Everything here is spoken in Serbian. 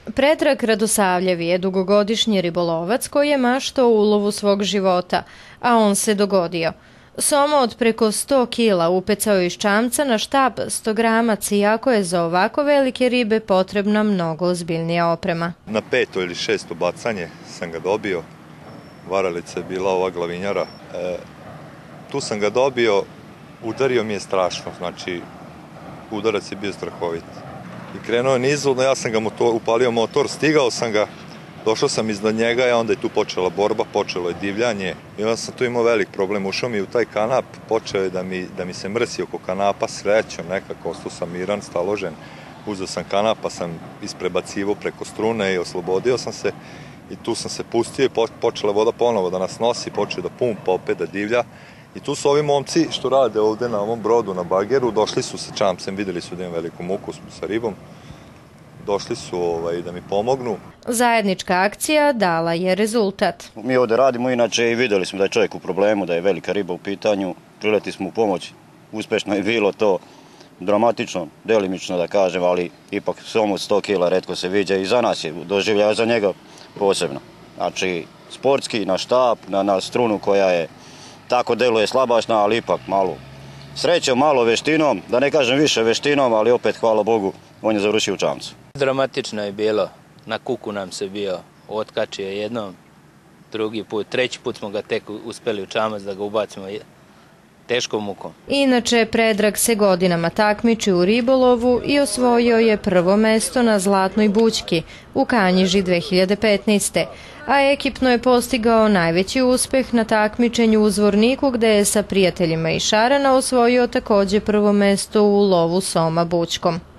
Predrag Radosavljev je dugogodišnji ribolovac koji je maštao u ulovu svog života, a on se dogodio. Soma od preko 100 kila upecao iz čamca na štap 100 gramac, iako je za ovako velike ribe potrebna mnogo ozbiljnija oprema. Na 5. ili 6. bacanje sam ga dobio. Varalica je bila ova glavinjara. Tu sam ga dobio, udario mi je strašno, znači udarac je bio strahovit. I krenuo je nizvodno, ja sam ga upalio motor, stigao sam ga, došao sam iznad njega i onda je tu počela borba, počelo je divljanje. I onda sam tu imao velik problem, ušao mi u taj kanap, počeo je da mi se mrsi oko kanapa, srećom nekako, ostao sam miran, staložen. Uzeo sam kanap pa sam isprebacivo preko strune i oslobodio sam se. I tu sam se pustio i počela voda ponovo da nas nosi, počeo da pumpa, opet da divlja. I tu su ovi momci što rade ovde na ovom brodu, na bageru, došli su sa čamcem, videli su da imam veliku muku sa ribom. Došli su da mi pomognu. Zajednička akcija dala je rezultat. Mi ovde radimo inače i videli smo da je čovjek u problemu, da je velika riba u pitanju. Prileti smo u pomoć. Uspešno je bilo to, dramatično, delimično da kažem, ali ipak somu 100 kila retko se viđa i za nas je doživljaj za njega posebno. Znači, sportski, na štap, na strunu koja je tako deluje slabašna, ali ipak malo srećom, malo veštinom, da ne kažem više veštinom, ali opet, hvala Bogu, on je završio u čamcu. Dramatično je bilo, na kuku nam se bio, otkačio jednom, drugi put, treći put smo ga tek uspeli u čamac da ga ubacimo teškom mukom. Inače, Predrag se godinama takmiči u ribolovu i osvojio je prvo mesto na Zlatnoj bućki u Kanjiži 2015. A ekipno je postigao najveći uspeh na takmičenju u Zvorniku, gde je sa prijateljima iz Šarana osvojio takođe prvo mesto u lovu soma bućkom.